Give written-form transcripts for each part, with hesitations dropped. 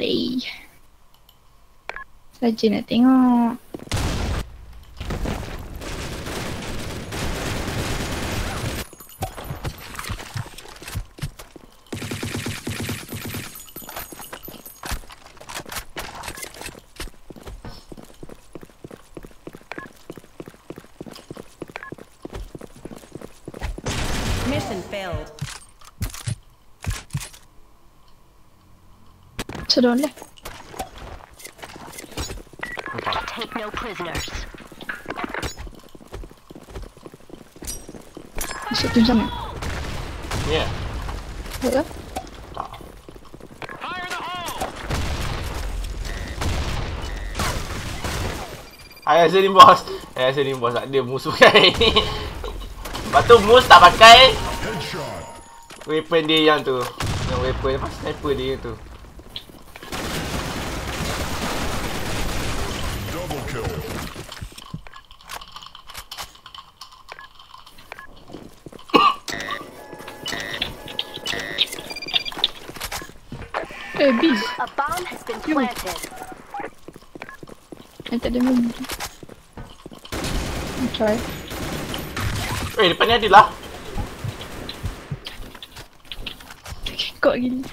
gameplay. Saja nak tengok. Mission failed. Sudah lah. Take no prisoners. Masuk tu sana. Ya. Betul? Ayah sini bos. Ayah sini bos. Tak ada musuh pakai ni. Lepas tu mus tak pakai weapon dia yang tu. Yang weapon apa? Sniper dia tu. Bis. A bomb has been planted. Yang tak ada mum. Try. Depan ni ada lah. Kekok gini.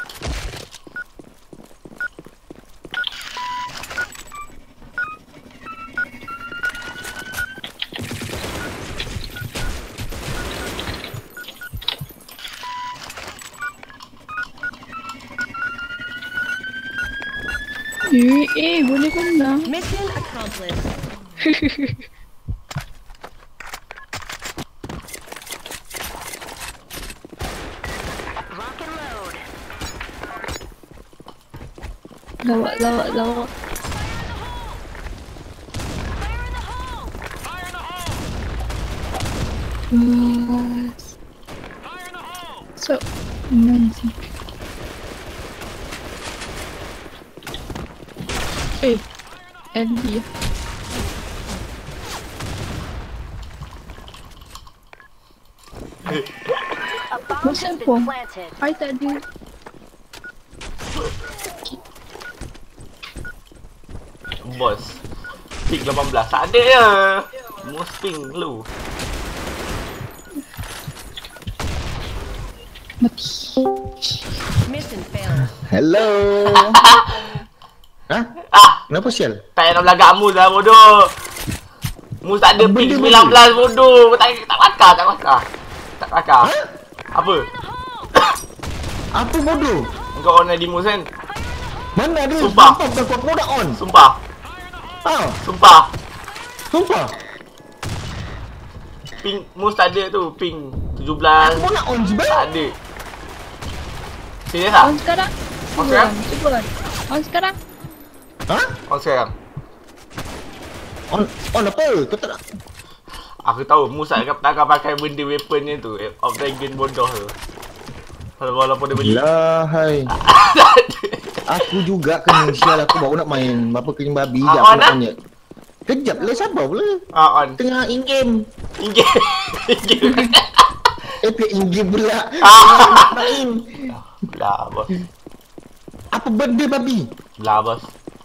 Boleh kena. Mission accomplished. Lock and load. Lawak. So, nanti. LD. A bomb has Macam been planted. I tak ada. Bos. Ping 18. Tak ada je. Mus ping lu. Mati. Mission failed. Hello. Hah? Kenapa sial? Tak payah nak belagak Mus lah bodoh. Mus tak ada ping 19 bodoh. Tak pakar. Apa? Apa bodoh? Kau on di Mus kan? Mana ada? Sumpah. Nampak kau dah on. Sumpah. Sumpah. Ping Mus tak ada tu. Ping 17. Kau nak on je bang? Tak ada. Serius tak? On sekarang. On sekarang? Cuba. On sekarang. Ha? On sekarang. On apa? Kau tak nak? Aku tahu Mus tak akan pakai benda weapon ni tu. Of Dragon bodoh tu. Walaupun dia beli. Lahai. Aku juga kena sial, aku baru nak main. Apa kena babi je on aku nak tanya. Kejap lah, sabar pula. On. Tengah in-game. In-game. In-game pula. Main. Lah bos. Apa benda babi? Lah bos.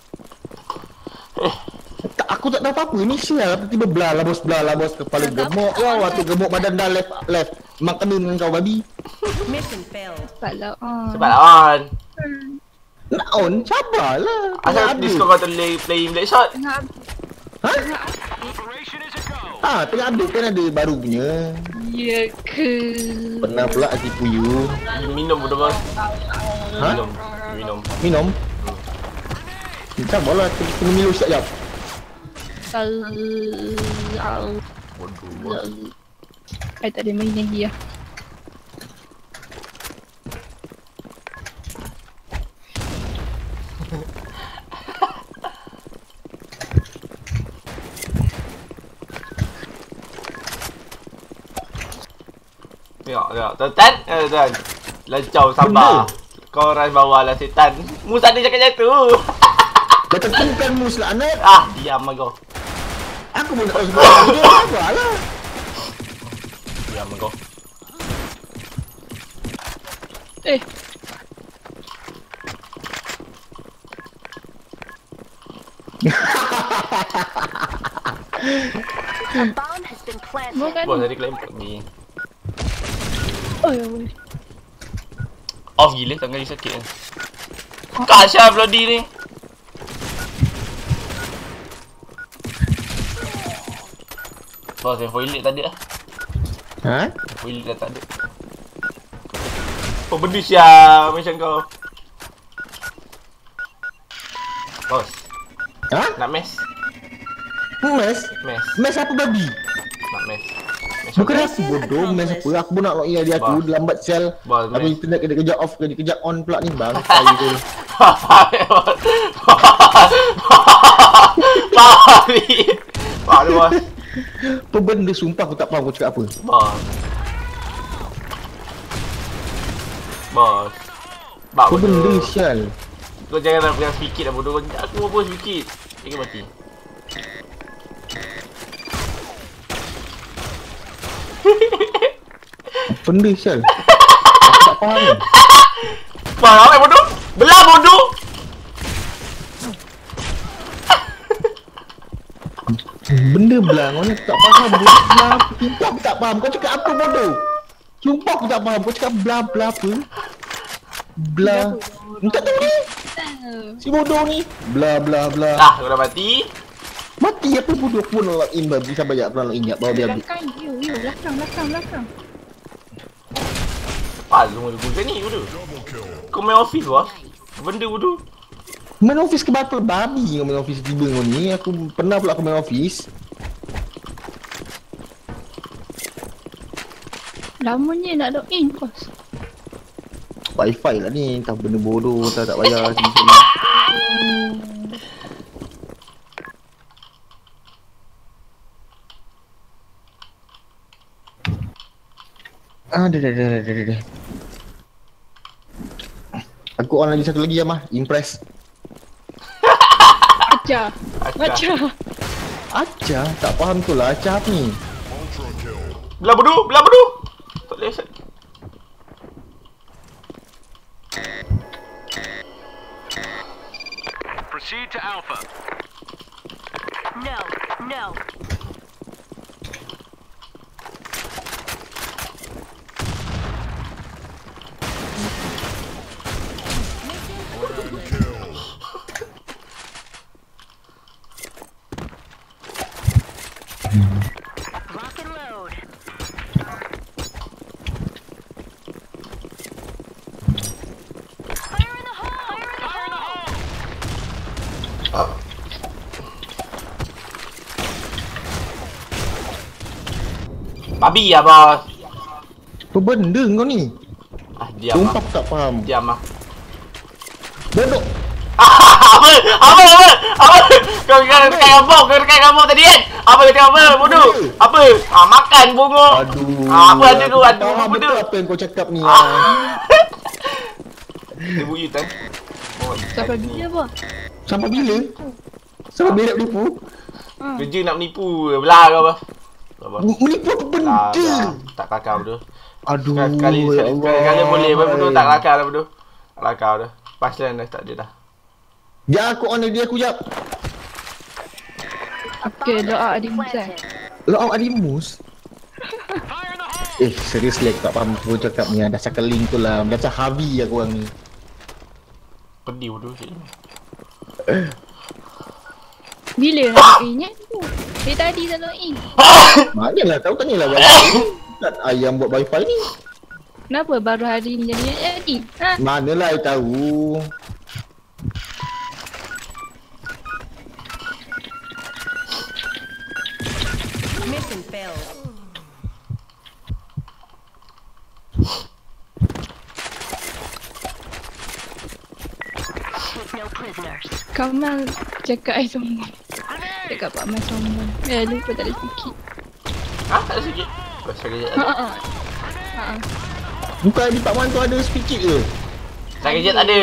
Aku tak tahu apa-apa ni sial. Tiba-tiba belah lah bos. Kepala gemuk. Waktu gemuk badan dah left. Memang kena dengan kau babi. Mission failed. Cepatlah on. Sebab on. Nak on? Sabarlah. Asal Discord kau terlay playing Blackshot? Tengah Ha? Tengah update kan ada baru punya. ya ke? Pernah pula tipu you. Minum bodoh bos. Ha? Minum? Sabarlah, tengah minum sekejap. Bodoh bos. I tak ada main lagi lah. Tengok. Setan? Setan. Lancau sabar. Kau rise bawah lah setan. Mus ada cakap macam tu. Dah tertengkan mus lah anak. Diam lah kau. Aku pun tak tahu sebenarnya. Dia sabarlah. Diam lah kau. A bomb has been planted. Bukan. Bos tadi claim ni. Oi. Off gila tangan dia sakit kan. Kak Syah bloody ni. Bos yang toilet tadi lah. Ha? Toilet dah tak ada. Apa benda Syah macam kau? Bos, Ha? nak mes? Mes? Mes. Mes apa babi? Nak mes. Mes Bukan apa? aku bodoh, mes apa? Aku pun nak login dia aku, Bos. lambat sel. Bos, Habis mes. internet kena kejap off, kena kejap on pula ni bang. Saya tu. Pak ni. Pak ni bos. Apa benda sumpah aku tak faham kau cakap apa. Bos. Bos. Bak Apa benda bodoh. sial. Kau jangan nak pegang sedikit dah bodoh. Aku mau pun sedikit. Jangan mati. Apa benda sial. Aku tak faham ni. Bang, apa bodoh? Belah bodoh. Benda belang kau ni aku tak faham. Belah sumpah aku tak faham. Kau cakap apa bodoh? Sumpah aku tak faham. Kau cakap belah apa? Belah. Tak tahu ni. Si bodoh ni. Belah. Dah, kau dah mati. Mati apa bodoh pun login babi sampai tak pernah login bawa dia habis. Belakang, you. Belakang. Apa semua lugu macam ni bodoh? Kau main office bos? Benda bodoh. Main office ke battle babi kau main office tiba kau ni. Aku pernah pula aku main office. Lamanya nak login bos. Wi-Fi lah ni. Entah benda bodoh tak payah sini. Dah. Aku on lagi satu lagi ya mah. Impress. Ajar. Acah, tak faham tu lah Acah apa ni. Belah bodoh. Tak boleh set. Proceed to Alpha. No. Rock and load. Fire in the hole! Babi lah bos. Apa benda kau ni? Diam Sumpah lah. aku tak faham. Diam lah. Bodoh. Apa? Kau dekat gambar, tadi kan? Apa kau cakap apa? Bodoh. Apa? Makan bongok. Aduh. Apa ada tu? Ada Faham bodoh. betul apa yang kau cakap ni. Dia bunyi kan? Sampai bila bos? Sampai bila? Sampai bila nak menipu? Kerja nak menipu. Belah kau apa? Menipu apa benda? Tak kelakar bodoh. Aduh. Sekali boleh bodoh tak kelakar lah bodoh. Tak kelakar dah. Pasal dah tak ada dah. Ya aku on dia aku jap. Okay, doa adik Musa. Lo Adimus. Seriously aku tak faham kau cakap ni. Dah cakap link tu lah. Dah macam Harvey aku orang ni. Pedih bodoh cik. Bila nak login tu? Dari tadi tak login. Maknanya lah tahu tanyalah kan ayam buat wifi ni. Kenapa baru hari ni jadi? Ha? Manalah I tahu. Mission failed. Take no prisoners. Kamal cakap I sombong. Cakap Pak Mas sombong. Lupa tak ada sikit. Tak ada sikit. Pasal kejap ada. Bukan di Pak Man tu ada sikit ke? Tak kejap tak ada.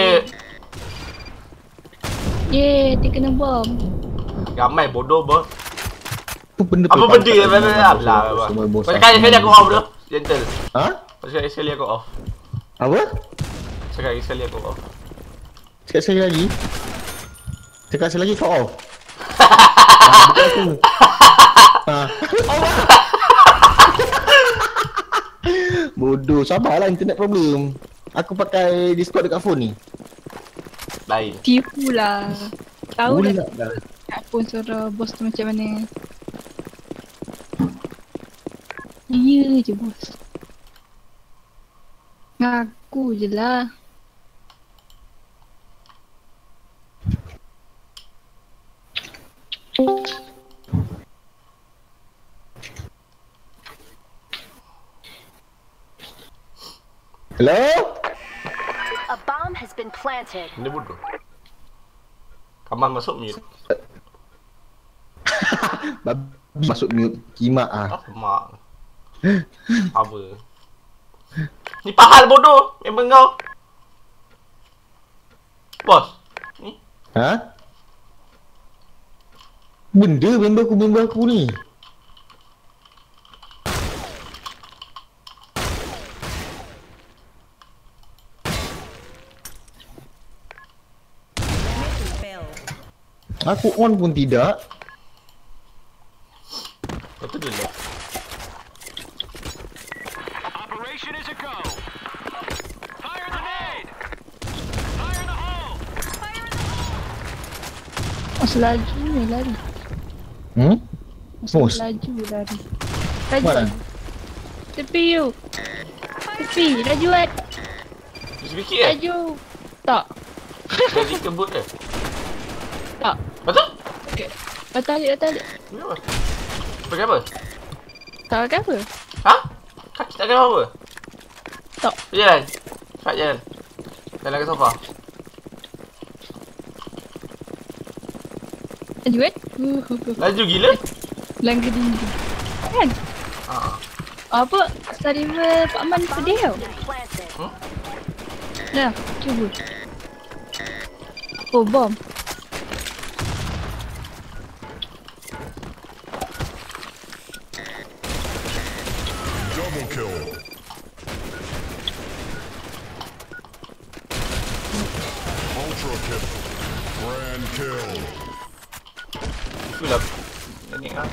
Yeay, dia kena bom. Ramai bodoh bos. Apa benda Apa benda yang belah bos. Kau sekali aku off bro. Gentle. Ha? Kau sekali aku off. Apa? Sekali aku off. Cakap sekali lagi. Cakap sekali lagi kau off. Bukan tu. Bodoh, sabarlah internet problem. Aku pakai Discord dekat phone ni. Lain. Tipu lah. Tahu Boleh dah tak dah. kat phone suara bos tu macam mana. Ya je bos. Ngaku je lah. Hello? A bomb has been planted. Dia bodoh. Kamal masuk mute. Babi masuk mute. Kimak ah. Apa mak? Apa? Ni pahal bodoh. Member kau. Bos. Ni. Ha? Benda member aku ni. Mission failed. Aku on pun tidak. Betul dia lah. Operation is a go. Fire the nade. Fire the hole. Mas laju ni lari. Mus. Laju lari. Laju. Mana? Tepi you. Tepi. Laju kan. Sikit-sikit eh? Laju. Tak. Jadi kebut ke? Tak. Betul? Okay. Batal alik. Ni apa? Pakai apa? Tak ada apa? Ha? Kaki tak kena apa? Tak. Jalan. Cepat jalan. Jalan ke sofa. Laju kan? Laju gila. Langgar tinggi. Kan? Haa. Apa? Server Pak Man pedih tau. Been planted. Dah, cuba. Oh, bom. Double kill. Ultra kill. Grand kill. Itulah. Nenek lah.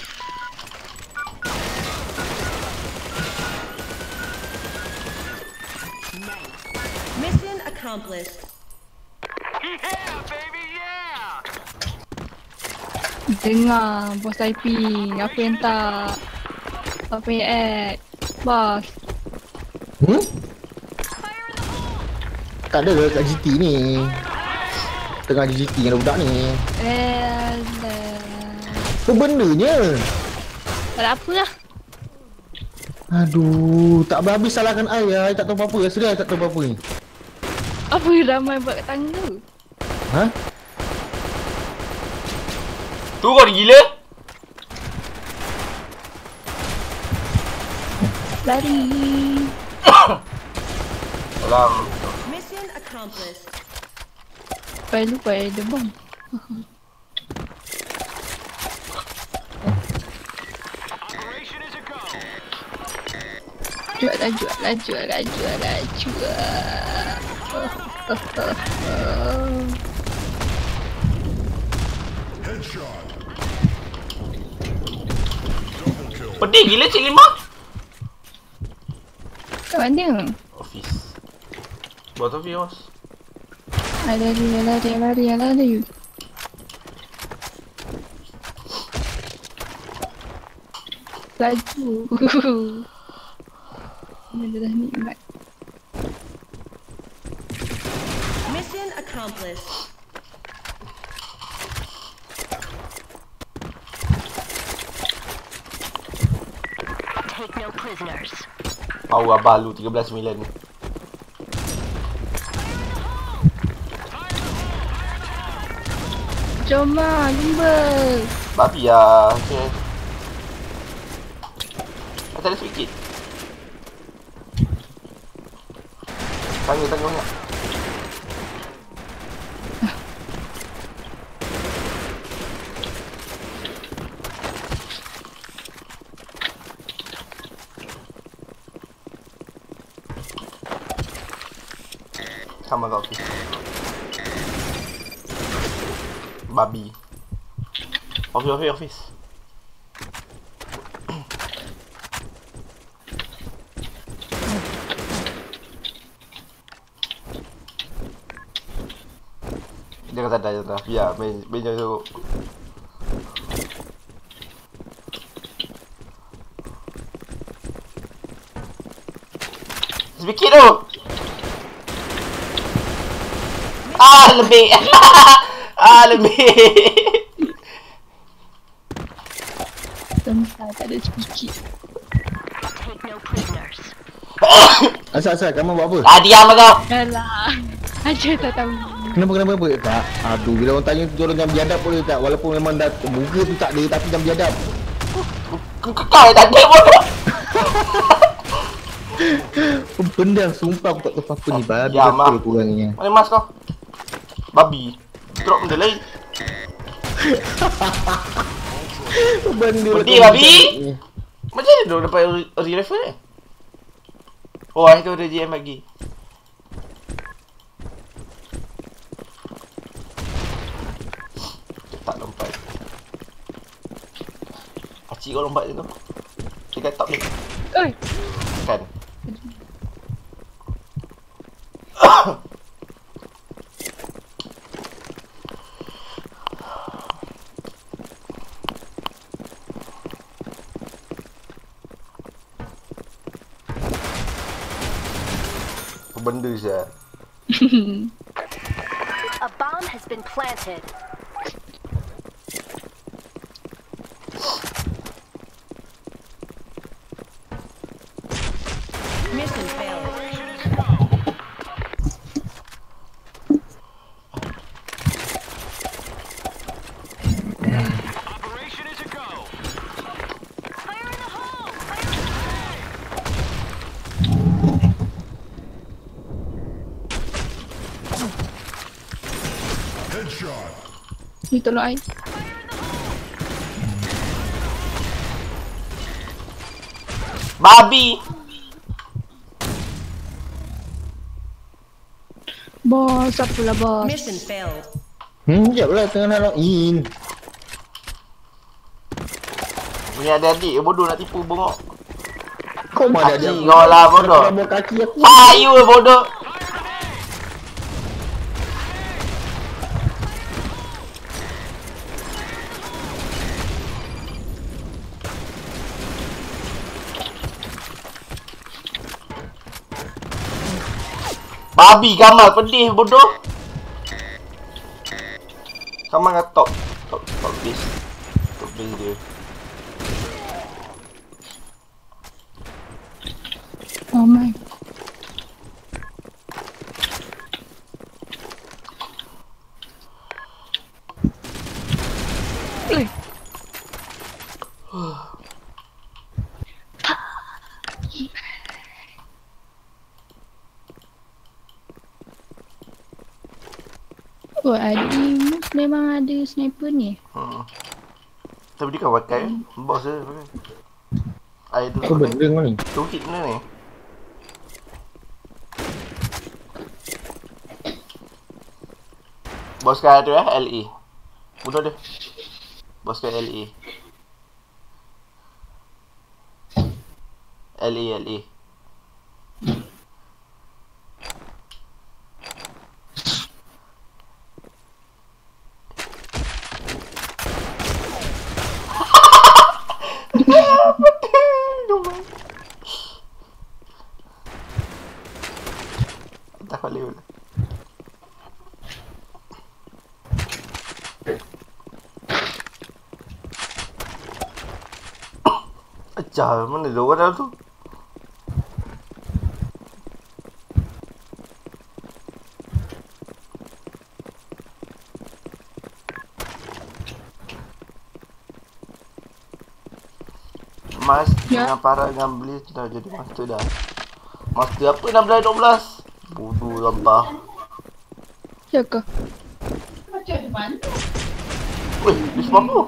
Mission accomplished. Yeah, baby, yeah. Dengar bos IP. Apa yang tak? Apa yang add? Bos. Tak ada ke kat GT ni. Tengah di GT dengan budak ni. Apa bendanya? Tak ada apa lah. Aduh, tak habis salahkan ayah. I tak tahu apa-apa. Serius I tak tahu apa-apa ni. Apa ramai buat kat tangga? Ha? Tu kau ni gila? Lari. Salam. Mission accomplished. Lupa ada bom. Operation is a go. Laju. Headshot. Double kill. Pedih gila Cik Limah. Kat mana? Office. Buat office bos. Lari. Laju. Benda dah nikmat. Mission accomplished. Take no prisoners. Power abah lu 13-9 ni. Jom lah, lumba. Babi lah. Okay. Atas ada sedikit. Tangga banyak. Sama kau office. Babi. Office. Jangan sadar. Biar main jangan sorok. Sedikit tu. Lebih. Lebih. Tentang tak ada sedikit. Take no prisoners. Asal kamu buat apa? Diam kau. Alah. Aja tak tahu. Kenapa? Tak. Aduh, bila orang tanya tu tolong jangan biadab boleh tak? Walaupun memang dah muka tu tak ada tapi jangan biadab. Kau tak ada bodoh. Benda sumpah aku tak tahu apa ni. Babi Ya, betul kurangnya. Mana mas kau? Babi. Drop benda lain. Benda Pedih babi. Macam mana tu dapat re-rifle ni? Oh, itu ada GM lagi. Tak lompat. Acik kau lompat je tu. Dekat top ni. Oi. Kan. Benda je. A bomb has been planted. Mission failed. Operation is a go. Fire in the hole! Headshot. Ni tolong ai. Babi. Bos, apalah bos. Mission failed. Sekejap lah tengah nak log in. Ni ada adik bodoh nak tipu bongok. Kau mana ada Kaki kau lah bodoh. Kau kaki aku. You bodoh. Babi Kamal pedih bodoh. Kamal kat top base. Top base dia. Oh my. Oi. Oh, ada ni memang ada sniper ni. Tapi dia kau pakai boss dia pakai. Air tu. Kau benda kau ni. Toolkit mana ni? Bos kau tu LE. Bodoh dia. Bos kau LE. LE. Tak boleh pula. Ajar, mana dia orang dalam tu? Mas dengan para dengan beli dah jadi master dah. Master apa 16-12? Bodoh sampah. Siapa? Weh, dia sebab apa?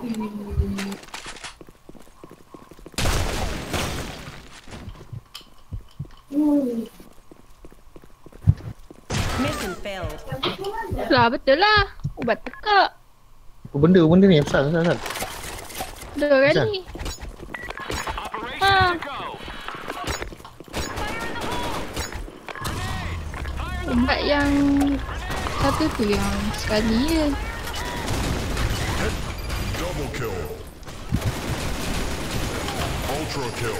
Mission failed. Lah betul lah. Ubat tekak. Apa benda ni? Asal. Dua kali. Operation is a go. Obat yang satu tu yang sekali je. Double kill. Ultra kill.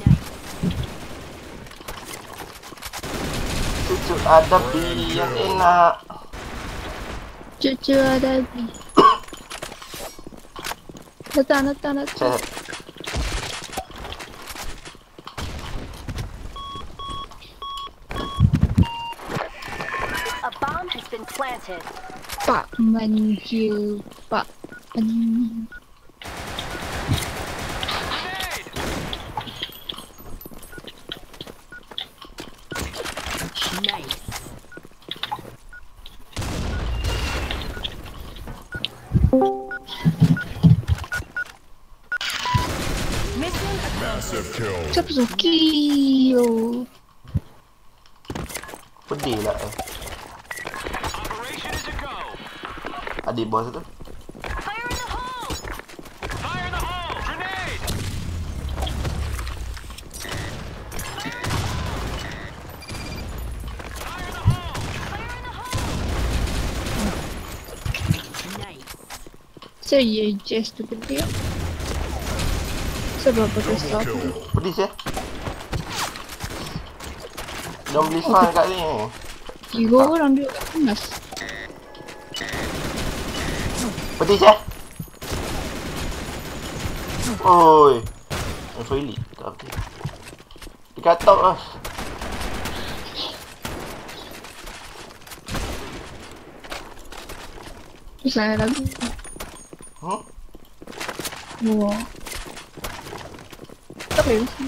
Cucu ada yang enak. Cucu ada lagi. Datang. Cek. A bomb has been planted. Pak Manju. Pak Man. Nice. Mission Massive kill. Siapa Suki? Oh. Pedih lah Operation is a go. adik bos tu. Fire in the hole! Fire in the hole. Grenade. Nice. So you just to gede. Sebab apa Double stop? kill. Pedih je. Jangan beli fan kat ni. Tiga orang duduk kat panas. Pedih je. Oi. Toilet tak apa. Dekat top lah. Saya lagi. Wah. Tak boleh sih.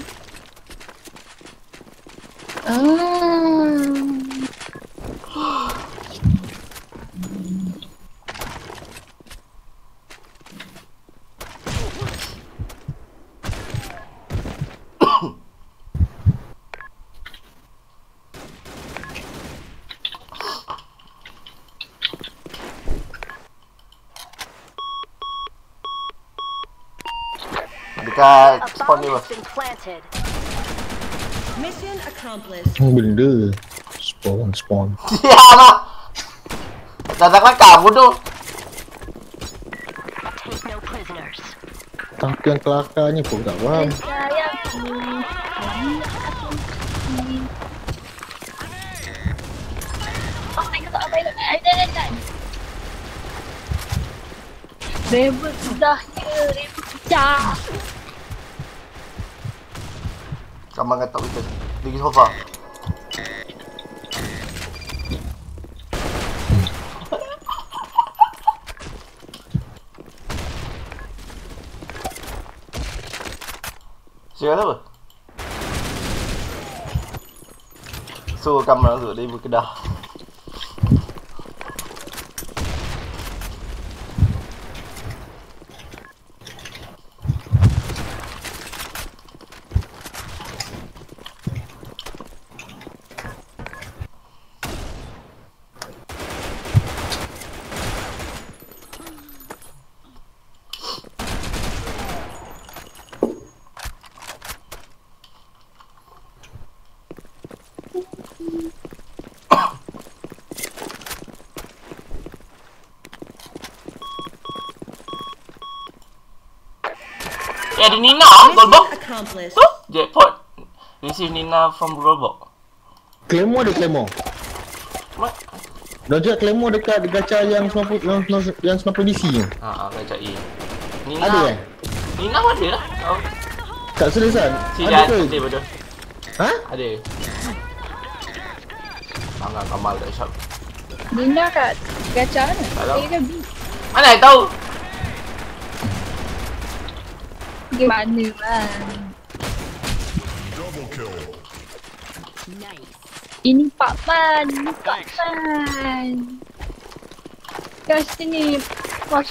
Dekat A spawn bomb ni has bos. been planted. Mission accomplished. Benda. Spawn. Diam. Datang kelakar bodoh. Take no prisoners. Tapi yang kelakarnya pun tak faham. Rebel dah je, rebel pecah. Kamang kat top kita. Pergi sofa. Siapa apa? So kamar masuk dia berkedah. Ada Nina Goldbox. Mission accomplished. Tu jackpot. Receive Nina from Goldbox. Claymore ada Claymore. Dah juga Claymore dekat gacha yang 90 DC tu. Baca E. Nina. Ada eh? Nina ada lah. Oh. Tak selesai. Tidak Ada ada ke? betul. Ha? Ada. Tangan Kamal kat shop. Nina kat gacha mana? Tak tahu. Dia kan B. Mana saya tahu? Gimana lah. Double kill. Nice. Ini Pak Man. Kat sini. Pas.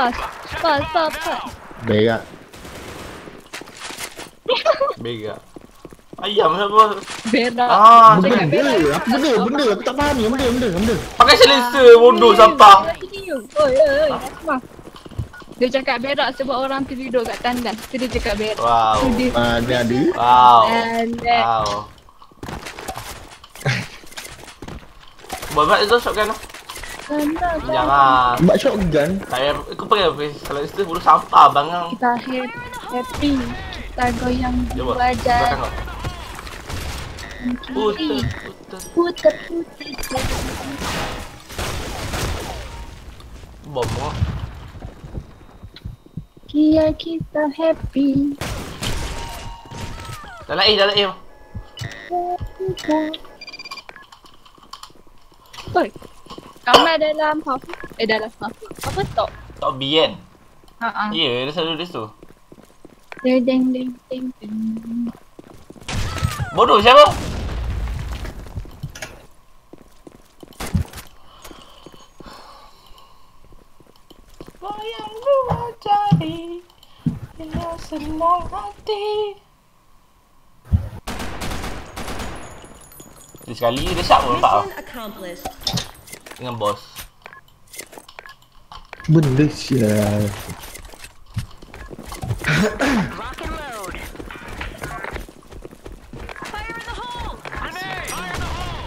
Berak. Berak. Ayam siapa? Berak. Cakap Benda. Apa benda? Aku tak faham ni. Benda. pakai silencer bodoh sampah. Oi. Dia cakap berak sebab orang tu duduk kat tandas. Tu dia cakap berak. Wow. Tu dia. Dia ada. Wow. Alah. Wow. Buat itu shotgun lah. Jangan. Buat shotgun. Saya aku pakai kalau itu bulu sampah bangang. Kita happy. Kita goyang Cuba. wajah. Belakang kau. Kiri. Putar. Putar. Bom kau. Biar kita happy. Dalam A. Oi. Kamar dalam half. Dalam half. Apa top? Top B kan? Ha. Ya, dia selalu di situ. Ding ding ding ding. Bodoh siapa? Bayang dua jari bila senang hati. Dia sekali dia syak pun nampak Mission accomplished. dengan bos. Benda sial. Rock and load. Fire in the hole. Grenade! Fire in the hole!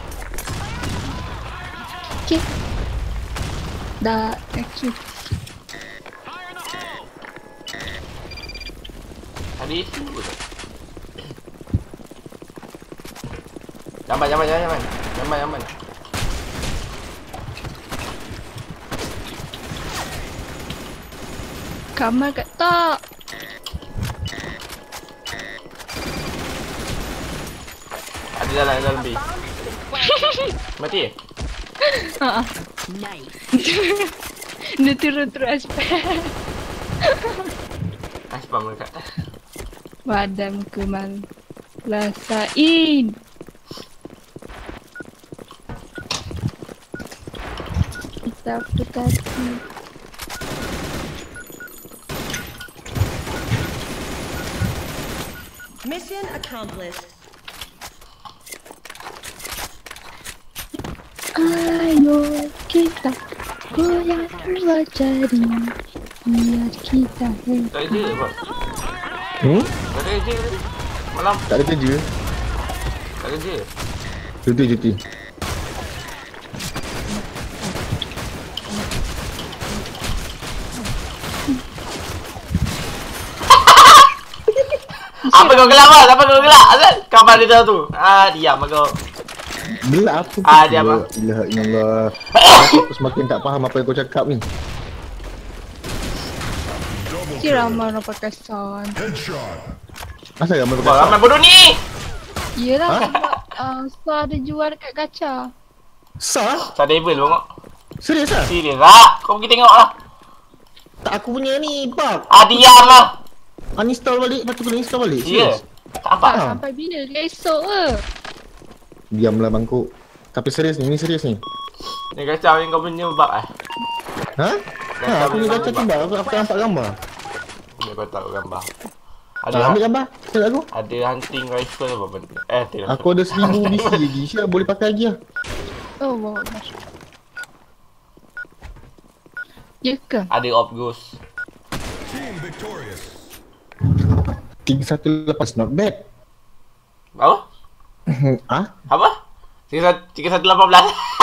Okay. Dah exit. Fire in the hole! Tadi Jamban. Kamar kat top. Ada dalam B. Mati. Ha. Nice. Dia turun terus. Spam dekat. Badan kemal. Rasain. Kita putati. Mission accomplished. Ayo kita goyang dua jari. Biar kita happy. Tak kerja apa? Tak ada kerja tadi. Malam Tak ada kerja. tak kerja. Cuti. Apa kau gelap ah? Apa kau gelap? Asal kabar dia tu. Diam kau. Gelap apa? Dia apa? Ilaha illallah. Aku semakin tak faham apa yang kau cakap ni. Double Si kill. ramai orang pakai sound. Headshot. Asal gambar kau Wah, ramai bodoh ni. Yelah sebab Star ada jual dekat gacha. Sah? Tak devil bongok. Serius ah? Serius ah. Kau pergi tengok lah. Tak aku punya ni bug. Diam lah. Uninstall balik, lepas tu kena install balik. Ya. Serius? Tak nampak. Ah. Sampai bila? Esok ke? Diamlah bangkuk. Tapi serius ni serius ni. Ni kacau yang kau punya bug Ha? Ha, aku ni baca gambar, aku tak nampak gambar. Ni kau tahu gambar. Ambil gambar, tengok aku. Ada hunting rifle apa benda. Tidak. Aku ada 1000 BC lagi, siap boleh pakai lagi lah. Oh, wow. Ya ke? Ada op ghost. Team victorious. 318, not bad. Apa? Ah? Apa? 3118.